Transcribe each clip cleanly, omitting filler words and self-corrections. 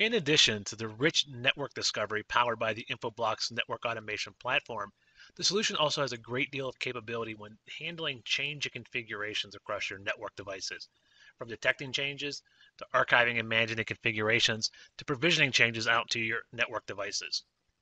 In addition to the rich network discovery powered by the Infoblox network automation platform, the solution also has a great deal of capability when handling change in configurations across your network devices, from detecting changes to archiving and managing the configurations to provisioning changes out to your network devices.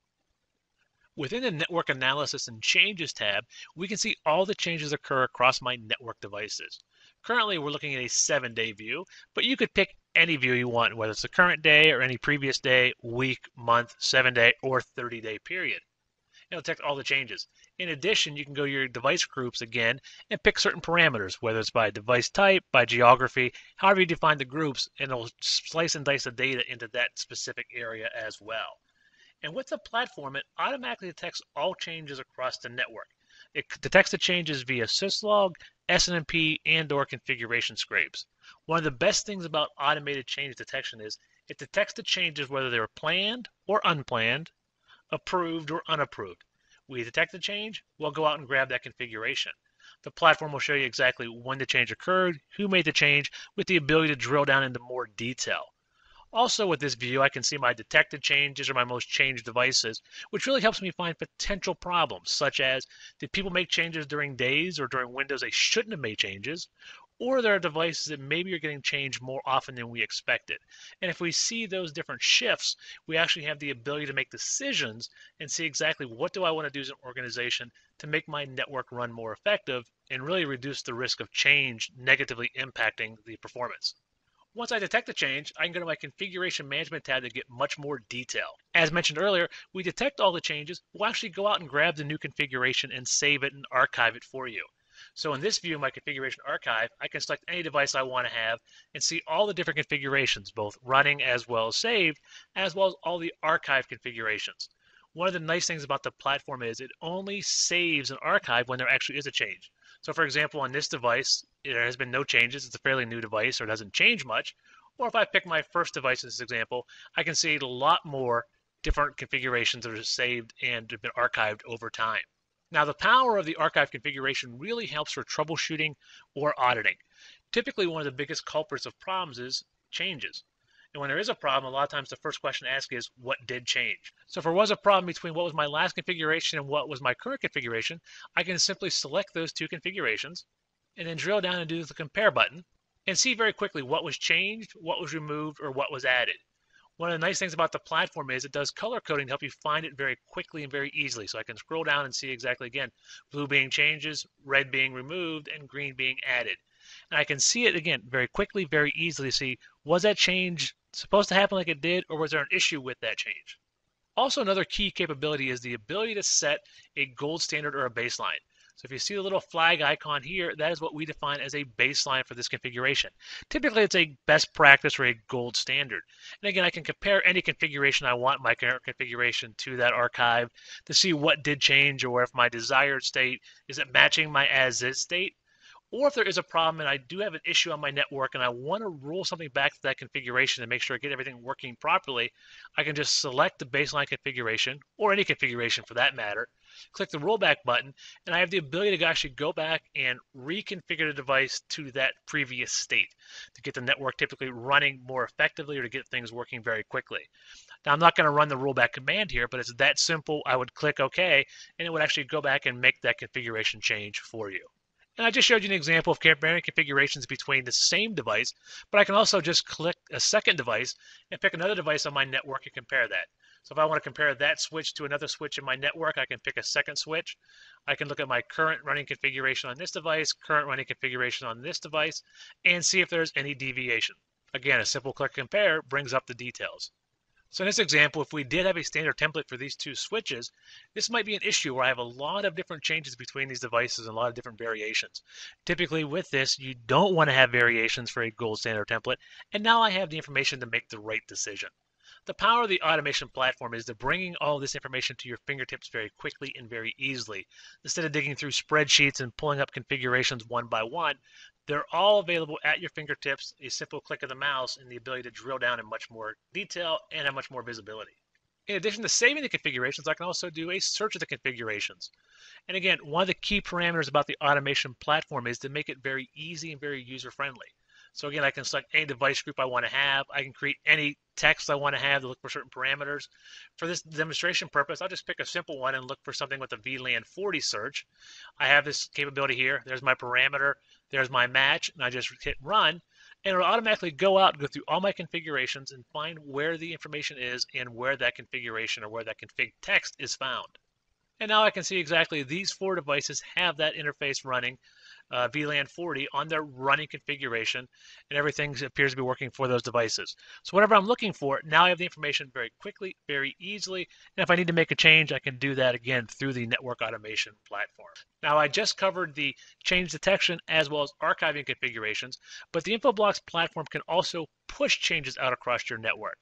Within the Network Analysis and Changes tab, we can see all the changes occur across my network devices. Currently, we're looking at a 7-day view, but you could pick any view you want, whether it's the current day or any previous day, week, month, 7-day, or 30-day period. It'll detect all the changes. In addition, you can go to your device groups again and pick certain parameters, whether it's by device type, by geography, however you define the groups, and it'll slice and dice the data into that specific area as well. And with the platform, it automatically detects all changes across the network. It detects the changes via syslog, SNMP, and/or configuration scrapes. One of the best things about automated change detection is it detects the changes whether they were planned or unplanned, approved or unapproved. We detect the change, we'll go out and grab that configuration. The platform will show you exactly when the change occurred, who made the change, with the ability to drill down into more detail. Also with this view, I can see my detected changes or my most changed devices, which really helps me find potential problems, such as did people make changes during days or during windows they shouldn't have made changes, or there are devices that maybe are getting changed more often than we expected. And if we see those different shifts, we actually have the ability to make decisions and see exactly what do I want to do as an organization to make my network run more effective and really reduce the risk of change negatively impacting the performance. Once I detect a change, I can go to my Configuration Management tab to get much more detail. As mentioned earlier, we detect all the changes. We'll actually go out and grab the new configuration and save it and archive it for you. So in this view, my configuration archive, I can select any device I want to have and see all the different configurations, both running as well as saved, as well as all the archive configurations. One of the nice things about the platform is it only saves an archive when there actually is a change. So for example, on this device, there has been no changes. It's a fairly new device, or it doesn't change much. Or if I pick my first device as this example, I can see a lot more different configurations that are saved and have been archived over time. Now, the power of the archive configuration really helps for troubleshooting or auditing. Typically, one of the biggest culprits of problems is changes. And when there is a problem, a lot of times the first question to ask is, what did change? So if there was a problem between what was my last configuration and what was my current configuration, I can simply select those two configurations and then drill down and do the compare button and see very quickly what was changed, what was removed, or what was added. One of the nice things about the platform is it does color coding to help you find it very quickly and very easily. So I can scroll down and see exactly, again, blue being changes, red being removed, and green being added. And I can see it, again, very quickly, very easily to see, was that change supposed to happen like it did, or was there an issue with that change? Also, another key capability is the ability to set a gold standard or a baseline. So if you see the little flag icon here, that is what we define as a baseline for this configuration. Typically, it's a best practice or a gold standard. And again, I can compare any configuration I want, my current configuration, to that archive to see what did change or if my desired state is it matching my as-is state. Or if there is a problem and I do have an issue on my network and I want to roll something back to that configuration to make sure I get everything working properly, I can just select the baseline configuration, or any configuration for that matter, click the rollback button, and I have the ability to actually go back and reconfigure the device to that previous state to get the network typically running more effectively or to get things working very quickly. Now, I'm not going to run the rollback command here, but it's that simple. I would click OK, and it would actually go back and make that configuration change for you. And I just showed you an example of comparing configurations between the same device, but I can also just click a second device and pick another device on my network and compare that. So if I want to compare that switch to another switch in my network, I can pick a second switch. I can look at my current running configuration on this device, current running configuration on this device, and see if there's any deviation. Again, a simple click compare brings up the details. So in this example, if we did have a standard template for these two switches, this might be an issue where I have a lot of different changes between these devices and a lot of different variations. Typically with this, you don't want to have variations for a gold standard template, and now I have the information to make the right decision. The power of the automation platform is to bringing all this information to your fingertips very quickly and very easily. Instead of digging through spreadsheets and pulling up configurations one by one, they're all available at your fingertips, a simple click of the mouse, and the ability to drill down in much more detail and have much more visibility. In addition to saving the configurations, I can also do a search of the configurations. And again, one of the key parameters about the automation platform is to make it very easy and very user-friendly. So again, I can select any device group I want to have. I can create any text I want to have to look for certain parameters. For this demonstration purpose, I'll just pick a simple one and look for something with a VLAN 40 search. I have this capability here. There's my parameter. There's my match. And I just hit run. And it'll automatically go out and go through all my configurations and find where the information is and where that configuration or where that config text is found. And now I can see exactly these 4 devices have that interface running, VLAN 40, on their running configuration, and everything appears to be working for those devices. So whatever I'm looking for, now I have the information very quickly, very easily, and if I need to make a change, I can do that again through the network automation platform. Now I just covered the change detection as well as archiving configurations, but the Infoblox platform can also push changes out across your network.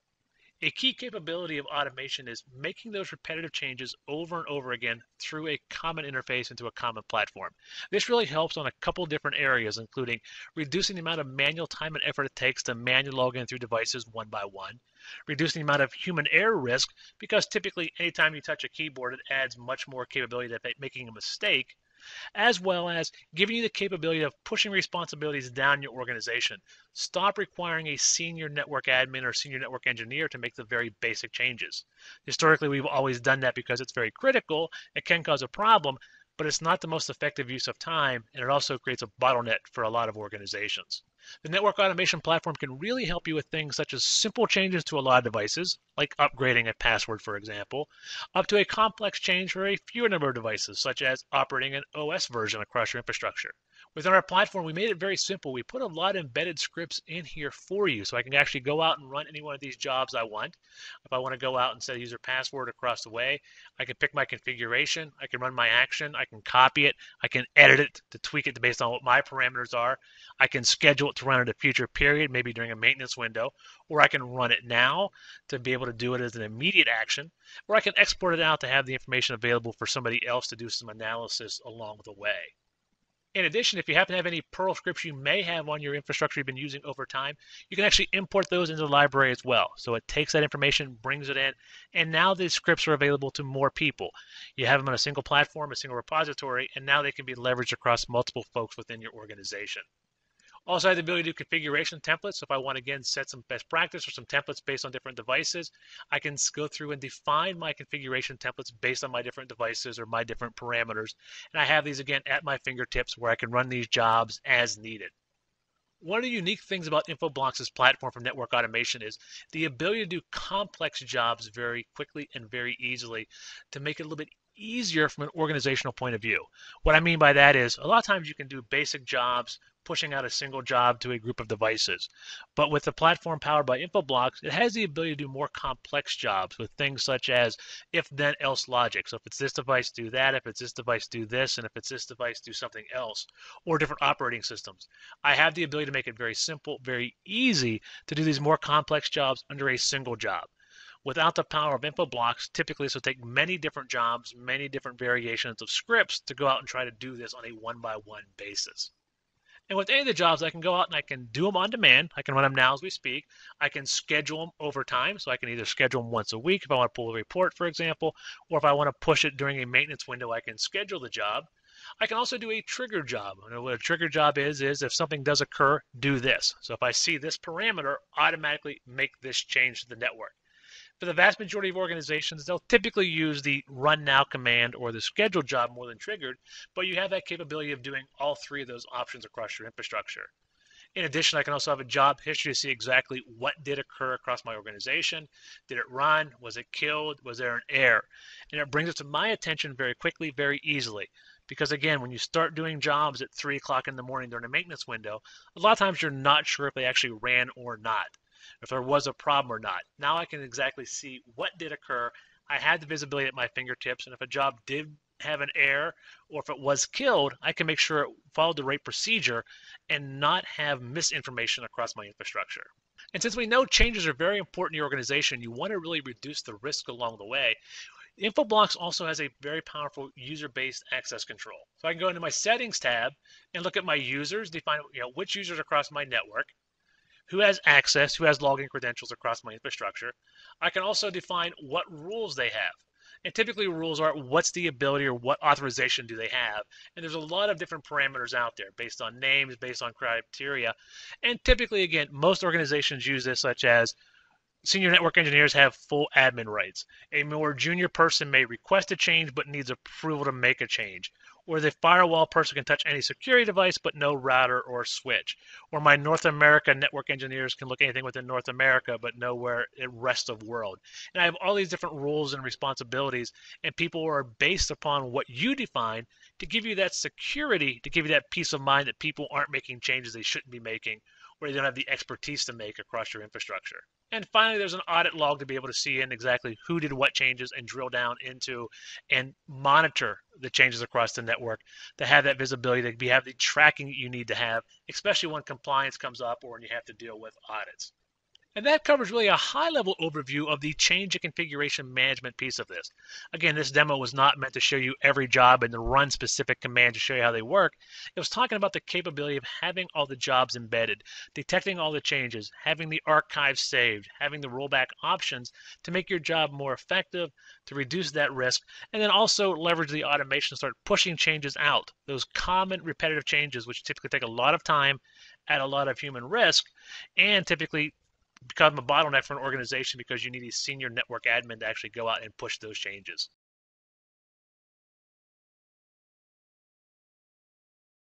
A key capability of automation is making those repetitive changes over and over again through a common interface into a common platform. This really helps on a couple different areas, including reducing the amount of manual time and effort it takes to manually log in through devices one by one, reducing the amount of human error risk, because typically anytime you touch a keyboard, it adds much more capability to making a mistake, as well as giving you the capability of pushing responsibilities down your organization. Stop requiring a senior network admin or senior network engineer to make the very basic changes. Historically, we've always done that because it's very critical. It can cause a problem, but it's not the most effective use of time, and it also creates a bottleneck for a lot of organizations. The network automation platform can really help you with things such as simple changes to a lot of devices, like upgrading a password, for example, up to a complex change for a fewer number of devices, such as operating an OS version across your infrastructure. Within our platform, we made it very simple. We put a lot of embedded scripts in here for you, so I can actually go out and run any one of these jobs I want. If I want to go out and set a user password across the way, I can pick my configuration, I can run my action, I can copy it, I can edit it to tweak it based on what my parameters are. I can schedule it to run at a future period, maybe during a maintenance window, or I can run it now to be able to do it as an immediate action, or I can export it out to have the information available for somebody else to do some analysis along the way. In addition, if you happen to have any Perl scripts you may have on your infrastructure you've been using over time, you can actually import those into the library as well. So it takes that information, brings it in, and now these scripts are available to more people. You have them on a single platform, a single repository, and now they can be leveraged across multiple folks within your organization. Also, I have the ability to do configuration templates. So if I want to, again, set some best practice or some templates based on different devices, I can go through and define my configuration templates based on my different devices or my different parameters. And I have these, again, at my fingertips where I can run these jobs as needed. One of the unique things about Infoblox's platform for network automation is the ability to do complex jobs very quickly and very easily to make it a little bit easier from an organizational point of view. What I mean by that is a lot of times you can do basic jobs, pushing out a single job to a group of devices. But with the platform powered by Infoblox, it has the ability to do more complex jobs with things such as if then else logic. So if it's this device, do that. If it's this device, do this. And if it's this device, do something else. Or different operating systems. I have the ability to make it very simple, very easy to do these more complex jobs under a single job. Without the power of Infoblox, typically this will take many different jobs, many different variations of scripts to go out and try to do this on a one-by-one basis. And with any of the jobs, I can go out and I can do them on demand. I can run them now as we speak. I can schedule them over time. So I can either schedule them once a week if I want to pull a report, for example, or if I want to push it during a maintenance window, I can schedule the job. I can also do a trigger job. And what a trigger job is if something does occur, do this. So if I see this parameter, automatically make this change to the network. For the vast majority of organizations, they'll typically use the run now command or the schedule job more than triggered, but you have that capability of doing all 3 of those options across your infrastructure. In addition, I can also have a job history to see exactly what did occur across my organization. Did it run? Was it killed? Was there an error? And it brings it to my attention very quickly, very easily. Because again, when you start doing jobs at 3 o'clock in the morning during a maintenance window, a lot of times you're not sure if they actually ran or not, if there was a problem or not. Now I can exactly see what did occur. I had the visibility at my fingertips, and if a job did have an error or if it was killed, I can make sure it followed the right procedure and not have misinformation across my infrastructure. And since we know changes are very important in your organization, you want to really reduce the risk along the way. Infoblox also has a very powerful user-based access control. So I can go into my settings tab and look at my users, define which users across my network, who has access, who has login credentials across my infrastructure. I can also define what rules they have. And typically rules are what's the ability or what authorization do they have. And there's a lot of different parameters out there based on names, based on criteria. And typically, again, most organizations use this, such as senior network engineers have full admin rights. A more junior person may request a change but needs approval to make a change. Or the firewall person can touch any security device but no router or switch. Or my North America network engineers can look anything within North America but nowhere in rest of world. And I have all these different rules and responsibilities, and people are based upon what you define to give you that security, to give you that peace of mind that people aren't making changes they shouldn't be making, or they don't have the expertise to make across your infrastructure. And finally, there's an audit log to be able to see in exactly who did what changes and drill down into and monitor the changes across the network to have that visibility, to have the tracking you need to have, especially when compliance comes up or when you have to deal with audits. And that covers really a high-level overview of the change and configuration management piece of this. Again, this demo was not meant to show you every job and to run specific commands to show you how they work. It was talking about the capability of having all the jobs embedded, detecting all the changes, having the archives saved, having the rollback options to make your job more effective, to reduce that risk, and then also leverage the automation to start pushing changes out. Those common repetitive changes, which typically take a lot of time, add a lot of human risk, and typically become a bottleneck for an organization because you need a senior network admin to actually go out and push those changes.